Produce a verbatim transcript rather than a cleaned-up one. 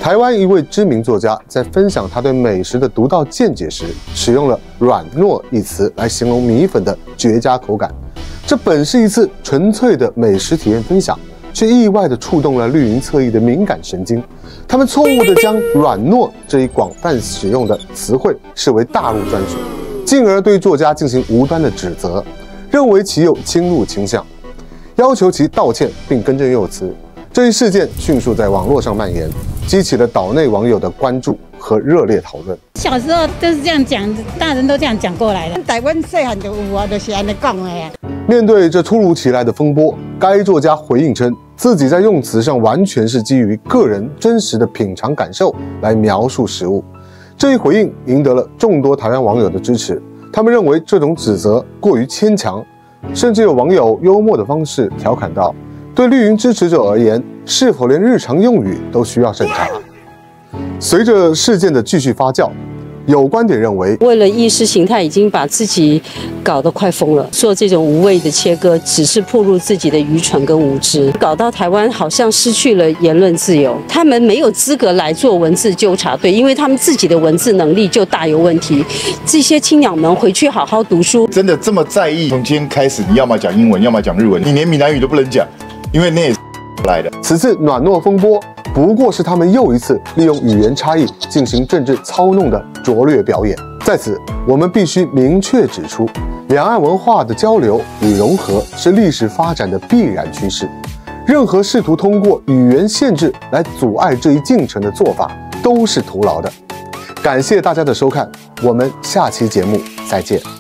台湾一位知名作家在分享他对美食的独到见解时，使用了“软糯”一词来形容米粉的绝佳口感。这本是一次纯粹的美食体验分享，却意外地触动了绿营侧翼的敏感神经。他们错误地将“软糯”这一广泛使用的词汇视为大陆专属，进而对作家进行无端的指责，认为其有侵入倾向，要求其道歉并更正用词。这一事件迅速在网络上蔓延，激起了岛内网友的关注和热烈讨论。 小时候都是这样讲，大人都这样讲过来的。 台湾细汉就有啊，就是安尼讲的呀。 面对这突如其来的风波，该作家回应称，自己在用词上完全是基于个人真实的品尝感受来描述食物。这一回应赢得了众多台湾网友的支持，他们认为这种指责过于牵强，甚至有网友幽默的方式调侃道，对绿营支持者而言，是否连日常用语都需要审查？随着事件的继续发酵，有观点认为， 为了意识形态已经把自己搞得快疯了，做这种无谓的切割，只是暴露自己的愚蠢跟无知，搞到台湾好像失去了言论自由。他们没有资格来做文字纠察队，因为他们自己的文字能力就大有问题。这些青鸟们回去好好读书。 真的这么在意？从今天开始，你要么讲英文，要么讲日文，你连闽南语都不能讲，因为那也是来的。 此次暖糯风波不过是他们又一次利用语言差异进行政治操弄的拙劣表演。在此，我们必须明确指出，两岸文化的交流与融合是历史发展的必然趋势。任何试图通过语言限制来阻碍这一进程的做法，都是徒劳的。感谢大家的收看，我们下期节目再见。